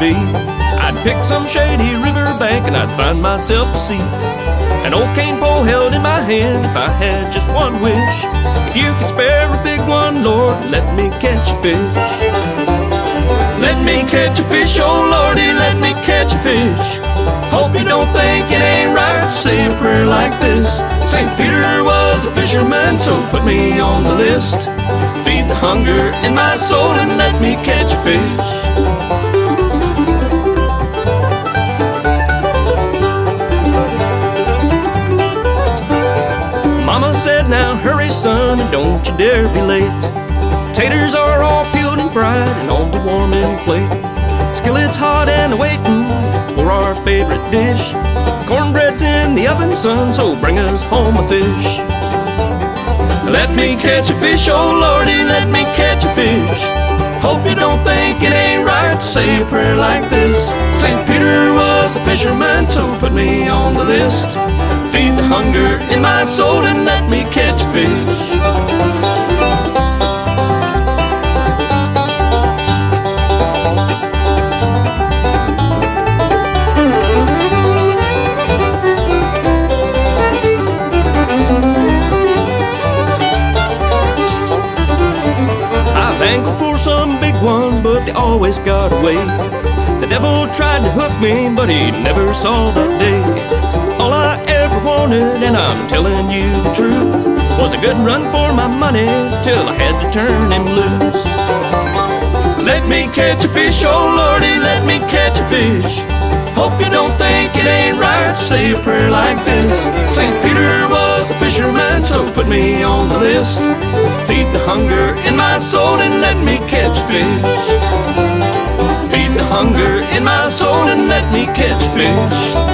be. I'd pick some shady riverbank and I'd find myself a seat. An old cane pole held in my hand if I had just one wish. If you could spare a big one, Lord, let me catch a fish. Let me catch a fish, oh Lordy, let me catch a fish. Hope you don't think it ain't right to say a prayer like this. St. Peter was a fisherman, so put me on the list. Feed the hunger in my soul and let me catch a fish. Mama said, now hurry son, and don't you dare be late. Taters are all peeled and fried and on the warming plate. Skillet's hot and waiting for our favorite dish. Cornbread's in the oven, son, so bring us home a fish. Let me catch a fish, oh Lordy, let me catch a fish. Hope you don't think it ain't right to say a prayer like this. St. Peter was a fisherman, so put me on the list. Feed the hunger in my soul and let me catch a fish. Angled for some big ones, but they always got away. The devil tried to hook me, but he never saw the day. All I ever wanted, and I'm telling you the truth, was a good run for my money till I had to turn him loose. Let me catch a fish, oh Lordy, let me catch a fish. Hope you don't think it ain't right to say a prayer like this. St. Peter was a fisherman, so put me on the list. Feed the hunger in my soul and let me catch a fish. Feed the hunger in my soul and let me catch a fish.